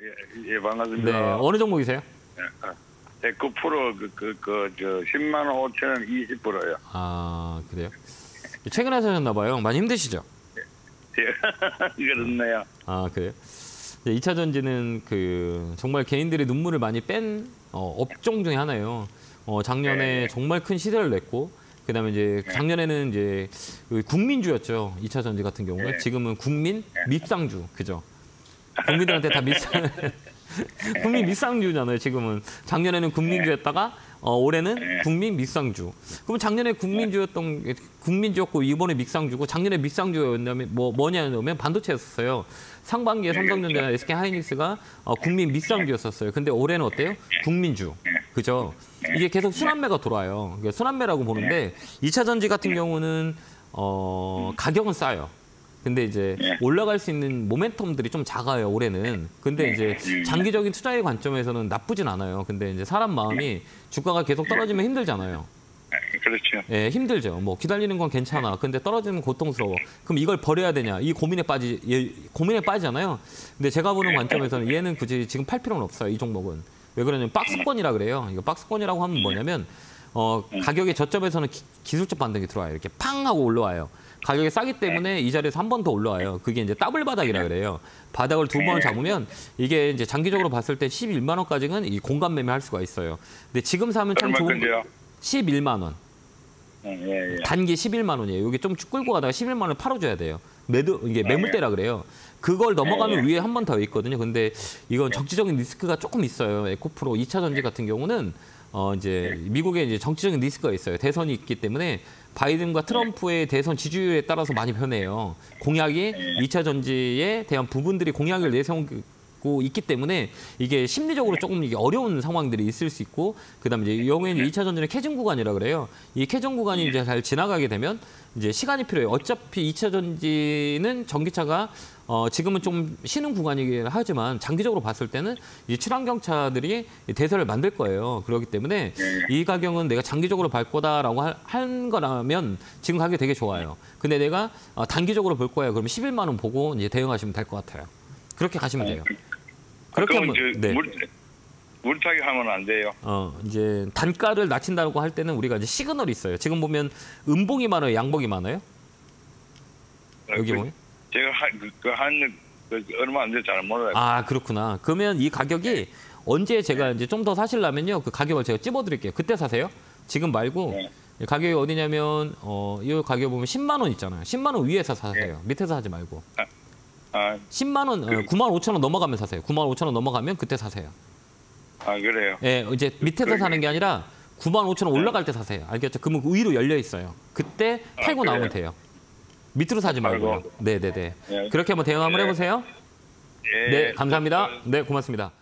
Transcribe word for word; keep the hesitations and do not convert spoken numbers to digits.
예, 예, 반갑습니다. 네, 어느 종목이세요? 네, 구 퍼센트 그, 그, 그, 저, 십만 원 오천 원 이십 퍼센트요. 아, 그래요? 최근에 사셨나 봐요. 많이 힘드시죠? 예, 그렇네요. 아, 그래요? 이 차 전지는 그 정말 개인들이 눈물을 많이 뺀 어, 업종 중에 하나예요. 어, 작년에 네. 정말 큰 시대를 냈고, 그다음에 이제 작년에는 이제 국민주였죠. 이 차 전지 같은 경우는. 네. 지금은 국민 밉상주, 그죠? 국민들한테 다 밉상, 국민 밉상주잖아요. 지금은 작년에는 국민주였다가 어, 올해는 국민 밉상주. 그럼 작년에 국민주였던 국민주였고 이번에 밉상주고, 작년에 밉상주였냐면 뭐 뭐냐면 반도체였었어요. 상반기에 삼성전자나 에스케이하이닉스가 어, 국민 밉상주였었어요. 근데 올해는 어때요? 국민주. 그죠? 이게 계속 순환매가 돌아요. 그러니까 순환매라고 보는데 이 차 전지 같은 경우는 어, 가격은 싸요. 근데 이제 올라갈 수 있는 모멘텀들이 좀 작아요, 올해는. 근데 이제 장기적인 투자의 관점에서는 나쁘진 않아요. 근데 이제 사람 마음이 주가가 계속 떨어지면 힘들잖아요. 그렇죠. 예, 힘들죠. 뭐 기다리는 건 괜찮아. 근데 떨어지면 고통스러워. 그럼 이걸 버려야 되냐? 이 고민에 빠지, 예, 고민에 빠지잖아요. 근데 제가 보는 관점에서는 얘는 굳이 지금 팔 필요는 없어요, 이 종목은. 왜 그러냐면 박스권이라 그래요. 이거 박스권이라고 하면 뭐냐면 어, 가격의 저점에서는 기, 기술적 반등이 들어와요. 이렇게 팡 하고 올라와요. 가격이 싸기 때문에 이 자리에서 한 번 더 올라와요. 그게 이제 더블 바닥이라 그래요. 바닥을 두 번을 잡으면 이게 이제 장기적으로 봤을 때 십일만 원까지는 이 공간 매매할 수가 있어요. 근데 지금 사면 참 좋은 거 십일만 원. 예, 예. 단기 십일만 원이에요. 여기 좀 쭉 끌고 가다가 십일만 원을 팔아줘야 돼요. 매도 이게 매물대라 그래요. 그걸 넘어가면 위에 한 번 더 있거든요. 근데 이건 정치적인 리스크가 조금 있어요. 에코프로 이 차 전지 같은 경우는 어 이제 미국에 이제 정치적인 리스크가 있어요. 대선이 있기 때문에 바이든과 트럼프의 대선 지지율에 따라서 많이 변해요. 공약이 이 차 전지에 대한 부분들이 공약을 내세우고 있기 때문에 이게 심리적으로 조금 이게 어려운 상황들이 있을 수 있고, 그다음에 이제 이 경우에는 이 차 전지는 캐증 구간이라 그래요. 이 캐증 구간이 이제 잘 지나가게 되면 이제 시간이 필요해요. 어차피 이 차 전지는 전기차가 어, 지금은 좀 쉬는 구간이긴 하지만 장기적으로 봤을 때는 이 친환경차들이 대세를 만들 거예요. 그렇기 때문에 이 가격은 내가 장기적으로 볼 거다라고 한 거라면 지금 가격이 되게 좋아요. 근데 내가 어, 단기적으로 볼 거예요. 그러면 십일만 원 보고 이제 대응하시면 될 것 같아요. 그렇게 가시면 돼요. 그렇게 하면 네. 물, 물타기 하면 안 돼요. 어, 이제 단가를 낮춘다고 할 때는 우리가 이제 시그널이 있어요. 지금 보면 음봉이 많아요, 양봉이 많아요? 여기 보면? 제가 한, 그, 한, 그, 얼마 안 돼서 잘 몰라요. 아, 그렇구나. 그러면 이 가격이 언제 제가 이제 좀 더 사시려면요, 그 가격을 제가 찝어드릴게요. 그때 사세요. 지금 말고. 네. 가격이 어디냐면, 어, 이 가격 보면 십만 원 있잖아요. 십만 원 위에서 사세요. 네. 밑에서 하지 말고. 아, 아, 십만 원, 어, 구만 오천 원 넘어가면 사세요. 구만 오천 원 넘어가면 그때 사세요. 아, 그래요? 예, 이제 밑에서 사는 게 아니라 구만 오천 원 올라갈 때 사세요. 알겠죠? 그러면 위로 열려 있어요. 그때 팔고 아, 나오면 돼요. 밑으로 사지 말고요. 네네네. 네. 그렇게 한번 대응 한번 해보세요. 예. 네, 감사합니다. 네, 고맙습니다.